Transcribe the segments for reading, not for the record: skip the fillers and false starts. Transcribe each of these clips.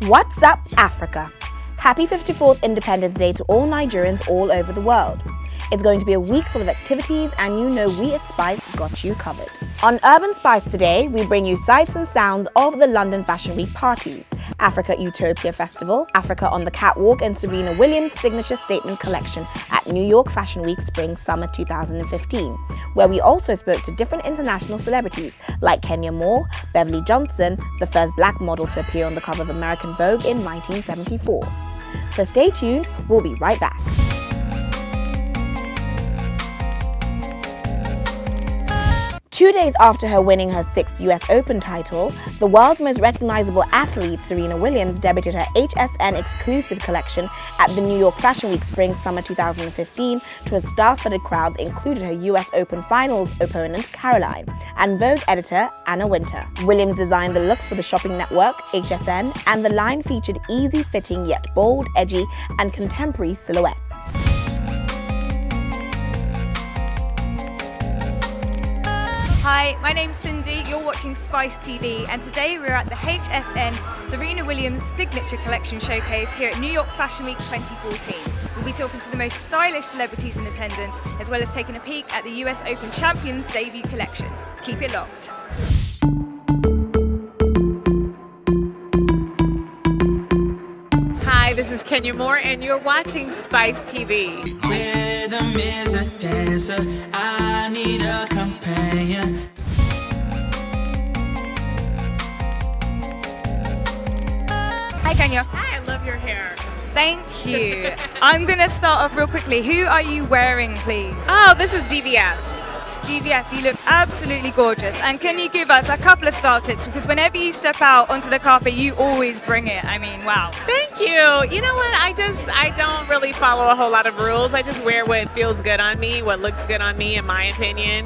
What's up, Africa? Happy 54th Independence Day to all Nigerians all over the world. It's going to be a week full of activities, and you know we at Spice got you covered. On Urban Spice today, we bring you sights and sounds of the London Fashion Week parties, Africa Utopia Festival, Africa on the Catwalk, and Serena Williams' signature statement collection at New York Fashion Week Spring Summer 2015, where we also spoke to different international celebrities like Kenya Moore, Beverly Johnson, the first black model to appear on the cover of American Vogue in 1974. So stay tuned, we'll be right back. 2 days after her winning her 6th US Open title, the world's most recognizable athlete, Serena Williams, debuted her HSN exclusive collection at the New York Fashion Week Spring Summer 2015 to a star-studded crowd that included her US Open Finals opponent, Caroline, and Vogue editor, Anna Wintour. Williams designed the looks for the shopping network, HSN, and the line featured easy-fitting yet bold, edgy, and contemporary silhouettes. Hi, my name's Cindy, you're watching Spice TV, and today we're at the HSN Serena Williams Signature Collection Showcase here at New York Fashion Week 2014. We'll be talking to the most stylish celebrities in attendance, as well as taking a peek at the US Open Champion's debut collection. Keep it locked. Hi, this is Kenya Moore, and you're watching Spice TV. Rhythm is a dancer, I need a companion. Hi Kenya. Hi, I love your hair. Thank you. I'm going to start off real quickly. Who are you wearing, please? Oh, this is DVF. DVF, you look absolutely gorgeous. And can you give us a couple of style tips? Because whenever you step out onto the carpet, you always bring it. I mean, wow. Thank you. You know what? I don't really follow a whole lot of rules. I just wear what feels good on me, what looks good on me, in my opinion.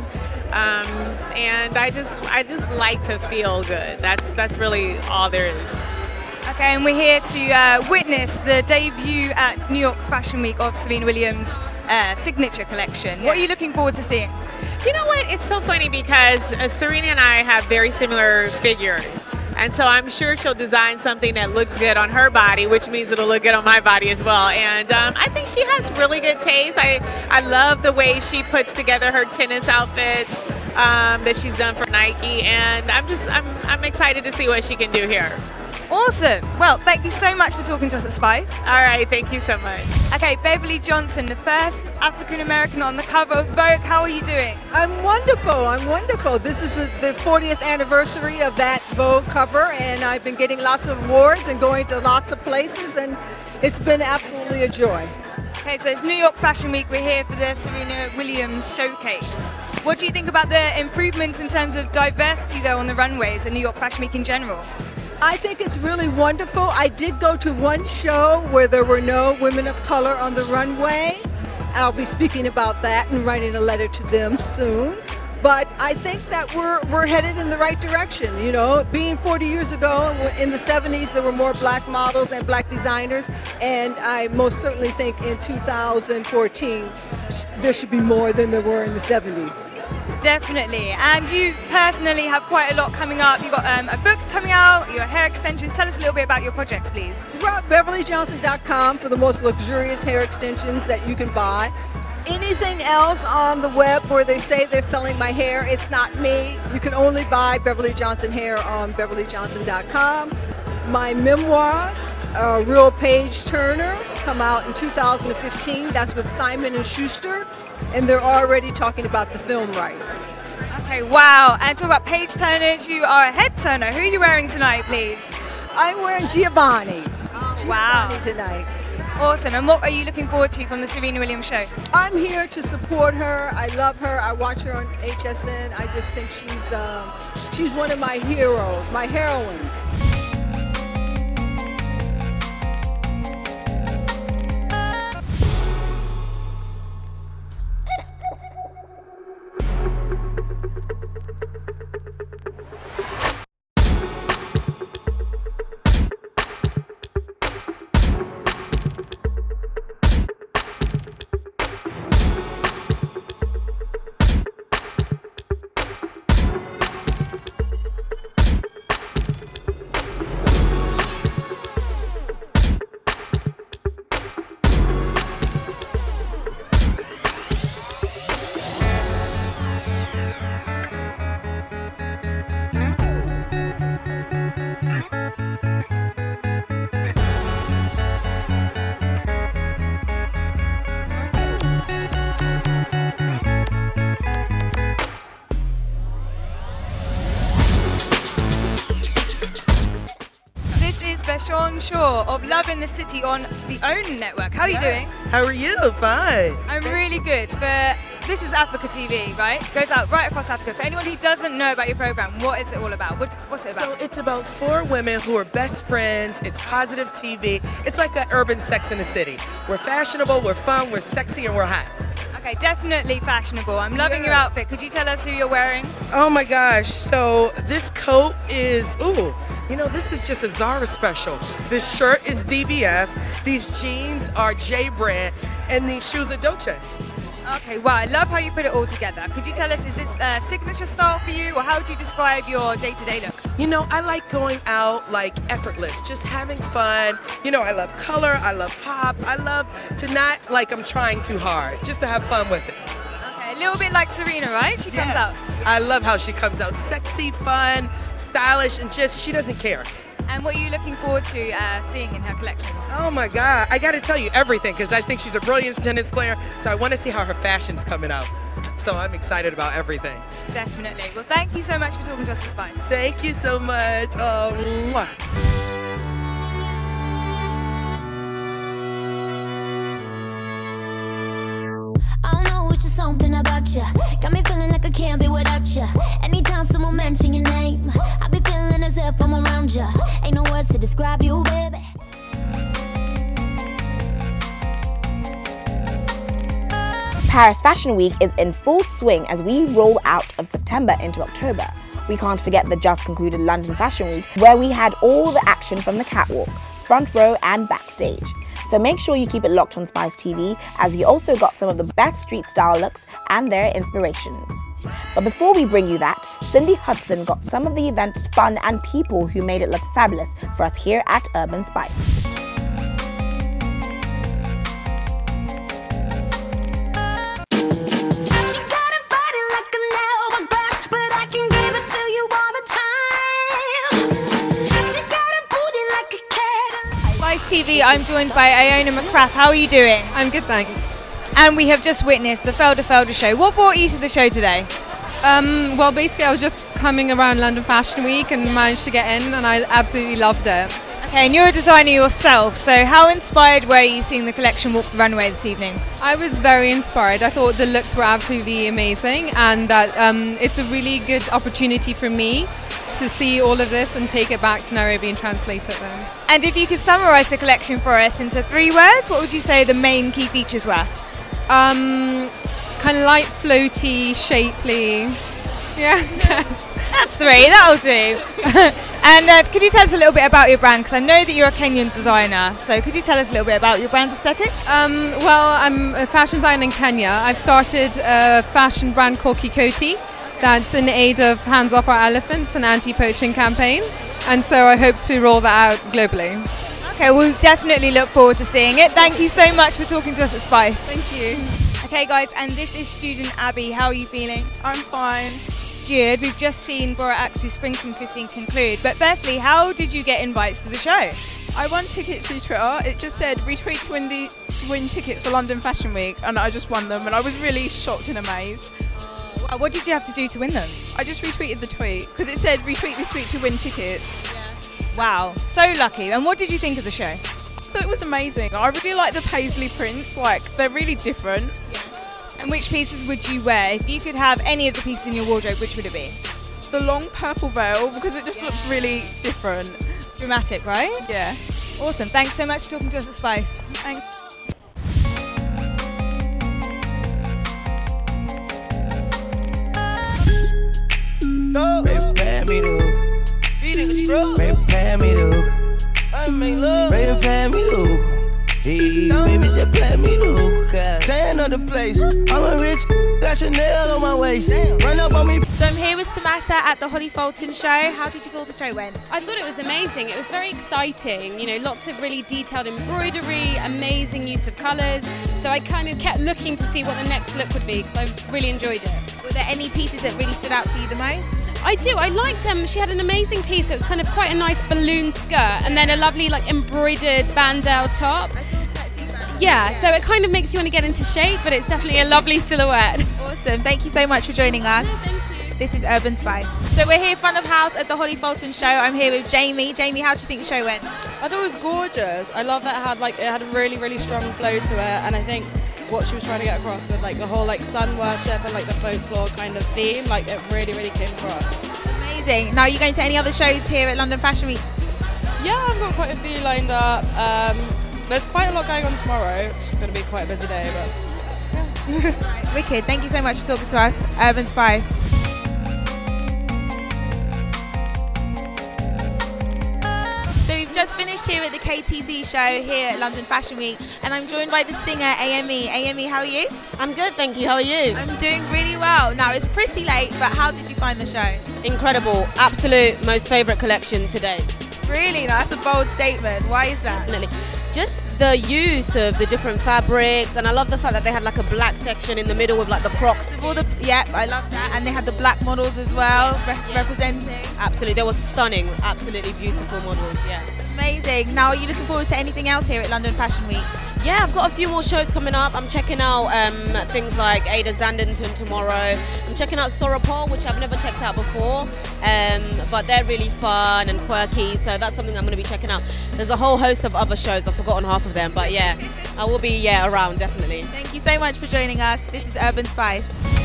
And I just like to feel good. That's really all there is. Okay, and we're here to witness the debut at New York Fashion Week of Serena Williams' signature collection. What are you looking forward to seeing? You know what? It's so funny because Serena and I have very similar figures. And so I'm sure she'll design something that looks good on her body, which means it'll look good on my body as well. And I think she has really good taste. I love the way she puts together her tennis outfits that she's done for Nike. And I'm excited to see what she can do here. Awesome. Well, thank you so much for talking to us at Spice. All right, thank you so much. Okay, Beverly Johnson, the first African-American on the cover of Vogue. How are you doing? I'm wonderful. This is the 40th anniversary of that Vogue cover, and I've been getting lots of awards and going to lots of places, and it's been absolutely a joy. Okay, so it's New York Fashion Week. We're here for the Serena Williams showcase. What do you think about the improvements in terms of diversity, though, on the runways at New York Fashion Week in general? I think it's really wonderful. I did go to one show where there were no women of color on the runway. I'll be speaking about that and writing a letter to them soon. But I think that we're headed in the right direction. You know, being 40 years ago, in the 70s, there were more black models and black designers. And I most certainly think in 2014, there should be more than there were in the 70s. Definitely. And you personally have quite a lot coming up. You've got a book coming out, your hair extensions. Tell us a little bit about your projects, please. We're at BeverlyJohnson.com for the most luxurious hair extensions that you can buy. Anything else on the web where they say they're selling my hair, it's not me. You can only buy Beverly Johnson hair on BeverlyJohnson.com. My memoirs, Real Page Turner, come out in 2015. That's with Simon & Schuster, and they're already talking about the film rights. Okay, wow. And talk about page turners, you are a head turner. Who are you wearing tonight, please? I'm wearing Giovanni. Wow. Giovanni tonight. Awesome. And what are you looking forward to from the Serena Williams show? I'm here to support her. I love her. I watch her on HSN. I just think she's one of my heroes, my heroines. Show of Love in the City on the OWN network. How are you doing? How are you? Fine. I'm really good. But this is Africa TV, right? Goes out right across Africa. For anyone who doesn't know about your program, what is it all about? What's it about? So it's about 4 women who are best friends. It's positive TV. It's like an urban Sex in the City. We're fashionable, we're fun, we're sexy, and we're hot. Okay, definitely fashionable. I'm loving your outfit. Could you tell us who you're wearing? Oh my gosh, so this coat is, ooh, you know, this is just a Zara special. This shirt is DVF, these jeans are J brand, and these shoes are Dolce. Okay, wow, I love how you put it all together. Could you tell us, is this a signature style for you, or how would you describe your day-to-day look? You know, I like going out like effortless, just having fun. You know, I love color, I love pop, I love to not like I'm trying too hard, just to have fun with it. Okay, a little bit like Serena, right? She comes out. I love how she comes out, sexy, fun, stylish, and just, she doesn't care. And what are you looking forward to seeing in her collection? Oh my God, I gotta tell you everything because I think she's a brilliant tennis player, so I want to see how her fashion's coming out. So I'm excited about everything. Definitely. Well, thank you so much for talking to us at Spice. Thank you so much. Oh, mwah. Something about you got me feeling like I can't be without you. Anytime someone mention your name, I be feeling as if I'm around you. Ain't no words to describe you, baby. Paris Fashion Week is in full swing as we roll out of September into October. We can't forget the just concluded London Fashion Week, where we had all the action from the catwalk, front row and backstage. So make sure you keep it locked on Spice TV, as we also got some of the best street style looks and their inspirations. But before we bring you that, Cindy Hudson got some of the event's fun and people who made it look fabulous for us here at Urban Spice. TV, I'm joined by Iona McCrath. How are you doing? I'm good, thanks. And we have just witnessed the Felder Felder show. What brought you to the show today? Well, basically I was just coming around London Fashion Week and managed to get in, and I absolutely loved it. Okay, and you're a designer yourself, so how inspired were you seeing the collection walk the runway this evening? I was very inspired. I thought the looks were absolutely amazing, and that it's a really good opportunity for me to see all of this and take it back to Nairobi and translate it then. And if you could summarise the collection for us into 3 words, what would you say the main key features were? Kind of light, floaty, shapely. Yeah, that's 3, that'll do. And could you tell us a little bit about your brand? Because I know that you're a Kenyan designer, so could you tell us a little bit about your brand's aesthetic? Well, I'm a fashion designer in Kenya. I've started a fashion brand called Kikoti. That's in aid of Hands Off Our Elephants, an anti-poaching campaign. And so I hope to roll that out globally. Okay, we'll definitely look forward to seeing it. Thank you so much for talking to us at Spice. Thank you. Okay guys, and this is student Abby. How are you feeling? I'm fine. Good. We've just seen Bora Aksu's Spring Swim 15 conclude. But firstly, how did you get invites to the show? I won tickets through Twitter. It just said retweet to win tickets for London Fashion Week, and I just won them, and I was really shocked and amazed. Wow, what did you have to do to win them? I just retweeted the tweet because it said retweet this tweet to win tickets. Yeah. Wow, so lucky. And what did you think of the show? I thought it was amazing. I really like the paisley prints, like they're really different. Yeah. And which pieces would you wear? If you could have any of the pieces in your wardrobe, which would it be? The long purple veil, because it just looks really different. Dramatic, right? Yeah. Awesome. Thanks so much for talking to us at Spice. Thanks. Baby, me the baby, me the I make love. Baby, me the hey, baby, just play me the staying on the place. I'm a rich, got Chanel on my waist. Run up on me. So I'm here with Samata at the Holly Fulton Show. How did you feel the show went? I thought it was amazing. It was very exciting. You know, lots of really detailed embroidery, amazing use of colours. So I kind of kept looking to see what the next look would be because I really enjoyed it. Were there any pieces that really stood out to you the most? I do. I liked she had an amazing piece. It was kind of quite a nice balloon skirt and then a lovely like embroidered bandeau top. Yeah, so it kind of makes you want to get into shape, but it's definitely a lovely silhouette. Awesome. Thank you so much for joining us. Thank you. This is Urban Spice. So we're here front of house at the Holly Fulton Show. I'm here with Jamie. Jamie, how do you think the show went? I thought it was gorgeous. I love that it had a really, really strong flow to it, and I think what she was trying to get across with like the whole like sun worship and like the folklore kind of theme, like it really, really came across. Amazing. Now, are you going to any other shows here at London Fashion Week? Yeah, I've got quite a few lined up. There's quite a lot going on tomorrow. It's going to be quite a busy day, but yeah. Right, wicked. Thank you so much for talking to us, Urban Spice. So we've just finished here at the KTZ show here at London Fashion Week, and I'm joined by the singer AME. AME, how are you? I'm good, thank you. How are you? I'm doing really well. Now, it's pretty late, but how did you find the show? Incredible. Absolute most favourite collection today. Really? That's a bold statement. Why is that? Definitely. Just the use of the different fabrics, and I love the fact that they had like a black section in the middle with like the Crocs. Yep, I love that. And they had the black models as well, representing. Absolutely, they were stunning, absolutely beautiful models, yeah. Amazing. Now, are you looking forward to anything else here at London Fashion Week? Yeah, I've got a few more shows coming up. I'm checking out things like Ada Zandenton tomorrow. I'm checking out Soropol, which I've never checked out before, but they're really fun and quirky, so that's something I'm going to be checking out. There's a whole host of other shows. I've forgotten half of them, but yeah, I will be around, definitely. Thank you so much for joining us. This is Urban Spice.